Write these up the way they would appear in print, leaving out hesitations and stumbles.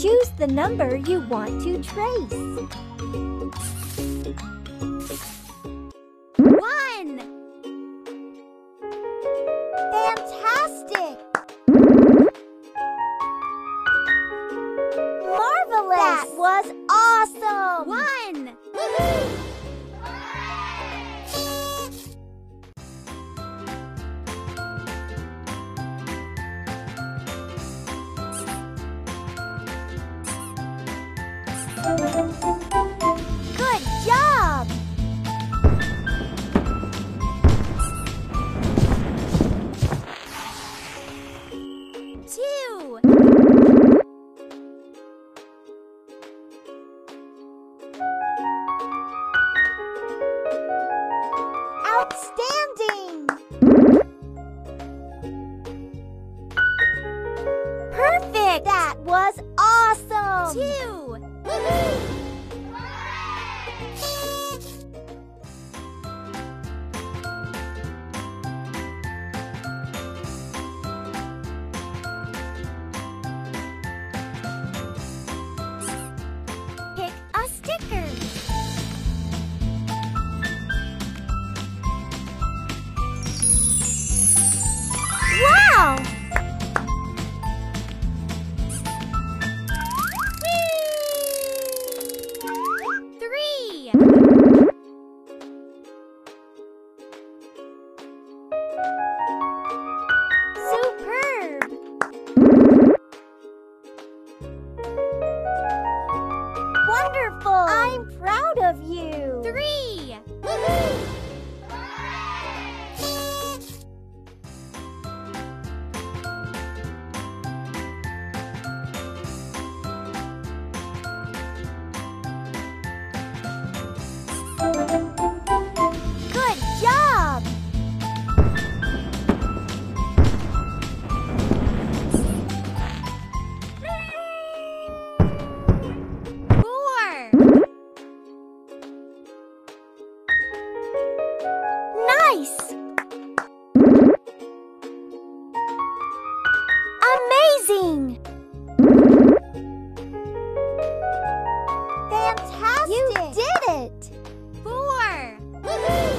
Choose the number you want to trace. 1. Fantastic! Marvelous! That was awesome! 1. Woohoo! Good job! Two. Outstanding! Perfect! That was awesome! 2. Woohoo! Pick a sticker. Wow! Whee! 3. Superb! Wonderful! I'm proud of you! 3. Woohoo! Good job! 4. Nice! Amazing! Fantastic! You did it! 4. Woohoo!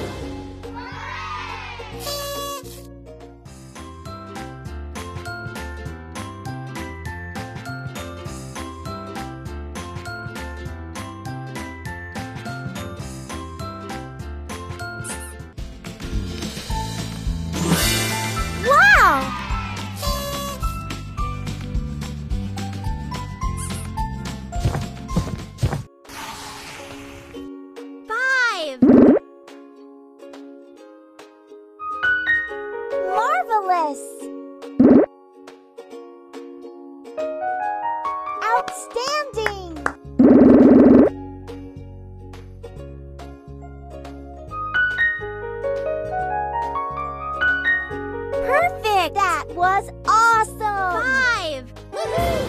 Wow! 5. Marvelous! Outstanding! Perfect! That was awesome! 5. Woohoo!